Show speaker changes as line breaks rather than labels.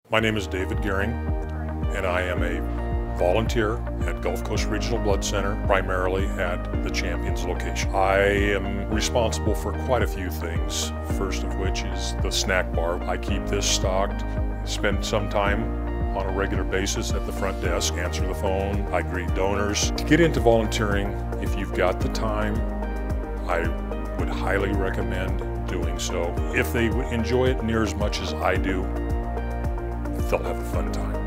My name is David Gehring, and I am a volunteer at Gulf Coast Regional Blood Center, primarily at the Champions location. I am responsible for quite a few things, first of which is the snack bar. I keep this stocked, spend some time on a regular basis at the front desk, answer the phone, I greet donors. To get into volunteering, if you've got the time, I would highly recommend doing so. If they enjoy it near as much as I do, they'll have a fun time.